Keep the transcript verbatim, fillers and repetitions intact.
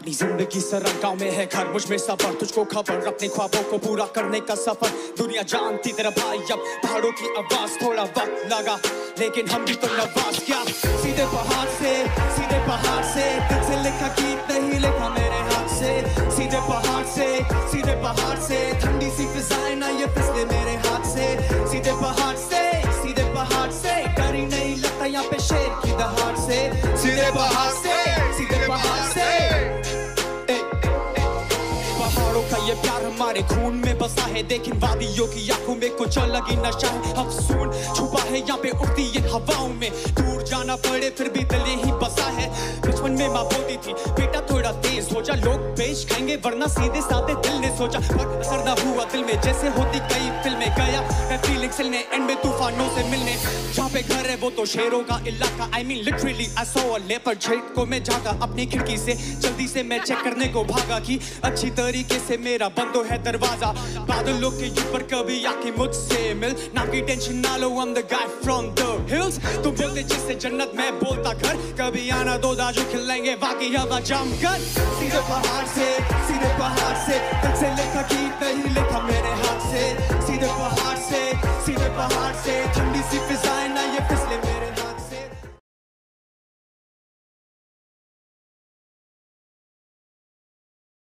मेरी जिंदगी सरम गाँव में है घर, मुझ में सबर, तुझको खबर अपने ख्वाबों को पूरा करने का सफर। दुनिया जानती तेरा भाई अब पहाड़ों की आवाज, थोड़ा वक्त लगा लेकिन हम भी तो नवाज। क्या सीधे पहाड़ से, सीधे पहाड़ से, दिल से लिखा गीत नहीं लिखा मेरे हाथ से। सीधे पहाड़ से, सीधे पहाड़ से, ठंडी सी फिजाएं ना ये फिसले मेरे हाथ से। सीधे पहाड़ से, सीधे पहाड़ से, डर ही नहीं लगता यहाँ पे शेर की दहाड़ से। सीधे पहाड़ से, सीधे पहाड़ से, पहाड़ों का ये प्यार हमारे खून में बसा है, लेकिन वादियों की आंखों में कुछ अलग ही नशा है। अफसून छुपा है यहाँ पे उड़ती इन हवाओं में, दूर जाना पड़े फिर भी दिल ही बसा है। बचपन में माँ बोलती थी बेटा थोड़ा तेज हो जा, लोग पेश खाएंगे वरना सीधे साधे दिल ने सोचा। पर असर ना हुआ दिल में जैसे होती कई फिल्में, गया मैं फीलिंग सिलने एंड में तूफानों से मिलने। जहाँ पे घर है वो तो शेरों का इलाका, I mean literally I saw a leopard. झेट को मैं झाँका अपनी खिड़की से, जल्दी से मैं चेक करने को भागा कि अच्छी तरीके से मेरा बंद है दरवाजा। बादलों के ऊपर कभी आके मुझसे मिल, ना की टेंशन ना लो, I'm the guy from the hills। तुम बोलते जिससे जन्नत मैं बोलता घर, कभी आना दो दाजू खिलेंगे बाकी हवा जमकर। सीधे पहाड़ से, सीधे पहाड़ से, दिल से लिखा गीत नहीं लिखा मेरे हाथ से। सीधे पहाड़ से, सीधे पहाड़ से,